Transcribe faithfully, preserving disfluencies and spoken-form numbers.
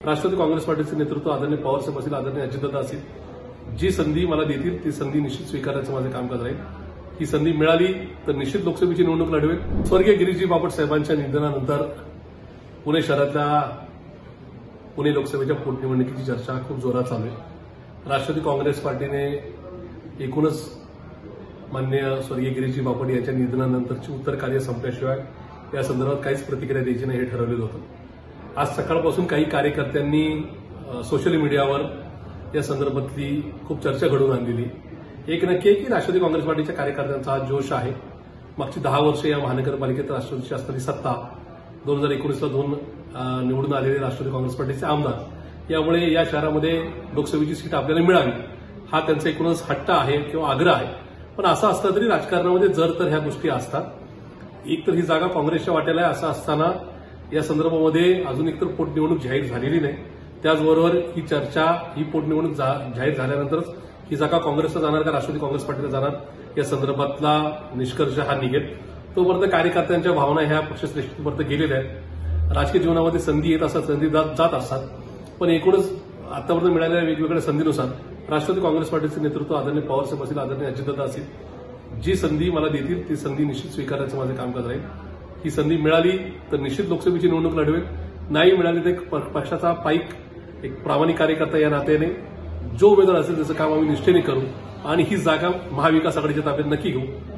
राष्ट्रवादी काँग्रेस पार्टीचे नेतृत्व आदरणीय पवारसाहेब असतील, आदरणीय अजितदादा असतील, जी संधी मला देतील ती संधी निश्चित स्वीकारण्याचं माझं कामकाज राहील. ही संधी मिळाली तर निश्चित लोकसभेची निवडणूक लढवेल. स्वर्गीय गिरीशजी बापट साहेबांच्या निधनानंतर पुणे शहरातल्या पुणे लोकसभेच्या पोटनिवडणुकीची चर्चा खूप जोरात चालू आहे. राष्ट्रवादी काँग्रेस पार्टीने एकूणच माननीय स्वर्गीय गिरीशजी बापट यांच्या निधनानंतरची उत्तर कार्य संपल्याशिवाय या संदर्भात काहीच प्रतिक्रिया द्यायची नाही हे ठरवलेलं होतं. आज सकाळपासून काही कार्यकर्त्यांनी सोशल मीडियावर या संदर्भातली खूप चर्चा घडवून आणलेली. एक नक्की आहे की राष्ट्रवादी काँग्रेस पार्टीच्या कार्यकर्त्यांचा हा जोश आहे. मागची दहा वर्ष या महानगरपालिकेत राष्ट्रवादीची असणारी सत्ता, दोन हजार एकोणीसला दोन निवडून आलेले राष्ट्रवादी काँग्रेस पार्टीचे आमदार, यामुळे या शहरामध्ये लोकसभेची सीट आपल्याला मिळावी हा त्यांचा एकूणच हट्ट आहे किंवा आग्रह आहे. पण असं असलं तरी राजकारणामध्ये जर तर ह्या गोष्टी असतात. एक तर ही जागा काँग्रेसच्या वाट्याला आहे असं असताना या संदर्भामध्ये अजून एकतर पोटनिवडणूक जाहीर झालेली नाही. त्याचबरोबर ही चर्चा ही पोटनिवडणूक जाहीर झाल्यानंतरच ही जागा काँग्रेसला जाणार का राष्ट्रवादी काँग्रेस पार्टीला जाणार या संदर्भातला निष्कर्ष हा निघेल. तोपर्यंत कार्यकर्त्यांच्या भावना ह्या पक्षश्रेष्ठीपर्यंत गेलेल्या आहेत. राजकीय जीवनामध्ये संधी येत असतात, संधी जात असतात. पण एकूणच आतापर्यंत मिळालेल्या वेगवेगळ्या संधीनुसार राष्ट्रवादी काँग्रेस पार्टीचे नेतृत्व आदरणीय पवारसाहेब असतील, आदरणीय अजितदादा असतील, जी संधी मला देतील ती संधी निश्चित स्वीकारण्याचं माझं कामकाज राहील. ही संधी मिळाली तर निश्चित लोकसभेची निवडणूक लढवेल. नाही मिळाली तर पक्षाचा पाईक एक प्रामाणिक कार्यकर्ता या नात्याने जो उमेदवार असेल त्याचं काम आम्ही निष्ठेने करू आणि ही जागा महाविकास आघाडीच्या ताब्यात नक्की घेऊ